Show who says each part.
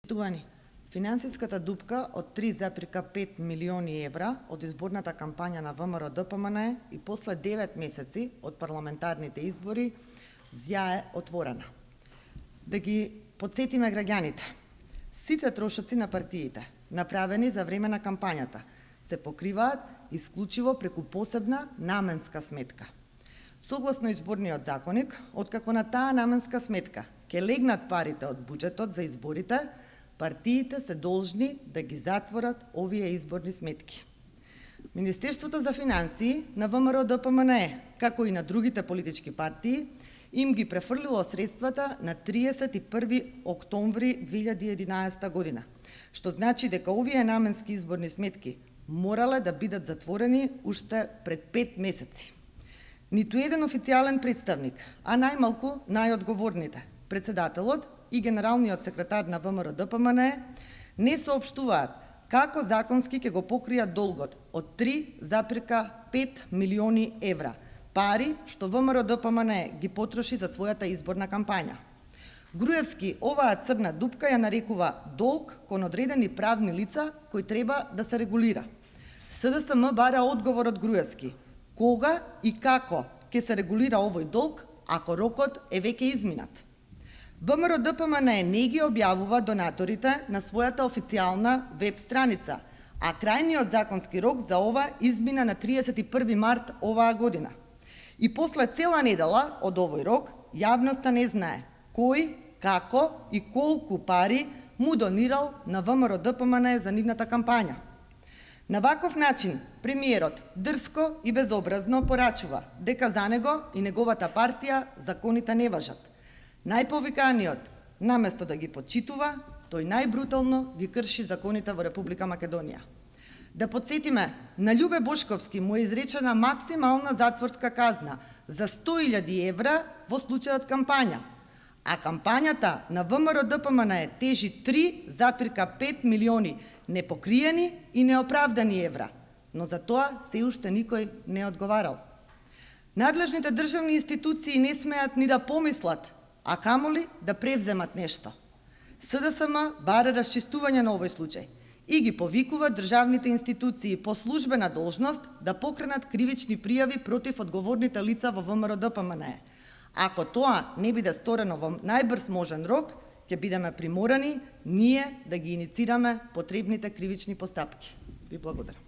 Speaker 1: Почитувани, финансиската дупка од 3,5 милиони евра од изборната кампања на ВМРО-ДПМНЕ и после 9 месеци од парламентарните избори ја е отворена. Да ги потсетиме граѓаните. Сите трошоци на партиите, направени за време на кампањата, се покриваат исклучиво преку посебна наменска сметка. Согласно изборниот законник, откако на таа наменска сметка ќе легнат парите од буџетот за изборите, партиите се должни да ги затворат овие изборни сметки. Министерството за финансии на ВМРО-ДПМНЕ, како и на другите политички партии, им ги префрлило средствата на 31 октомври 2011 година, што значи дека овие наменски изборни сметки морале да бидат затворени уште пред 5 месеци. Ниту еден официјален представник, а најмалку најодговорните, председателот и генералниот секретар на ВМРО-ДПМНЕ, не соопштуваат како законски ќе го покријат долгот од 3,5 милиони евра, пари што ВМРО-ДПМНЕ ги потроши за својата изборна кампања. Груевски оваа црна дупка ја нарекува долг кон одредени правни лица кои треба да се регулира. СДСМ бара одговор од Груевски. Кога и како ќе се регулира овој долг, ако рокот е веќе изминат? ВМРО-ДПМНЕ не ги објавува донаторите на својата официјална веб страница, а крајниот законски рок за ова измина на 31 март оваа година. И после цела недела од овој рок, јавноста не знае кој, како и колку пари му донирал на ВМРО-ДПМНЕ за нивната кампања. На ваков начин, премиерот дрско и безобразно порачува дека за него и неговата партија законите не важат. Најповиканиот, наместо да ги почитува, тој најбрутално ги крши законите во Република Македонија. Да подсетиме, на Љубе Бошковски му е изречена максимална затворска казна за 100.000 евра во случајот кампања, а кампањата на ВМРО-ДПМНЕ тежи 3,5 милиони непокриени и неоправдани евра, но за тоа се уште никој не одговарал. Надлежните државни институции не смеат ни да помислат, а камоли да превземат нешто. СДСМ бара расчистување на овој случај и ги повикува државните институции по службена должност да покренат кривични пријави против одговорните лица во ВМРО-ДПМНЕ. Ако тоа не биде сторено во најбрз можен рок, ќе бидеме приморани ние да ги иницираме потребните кривични постапки. Ви благодарам.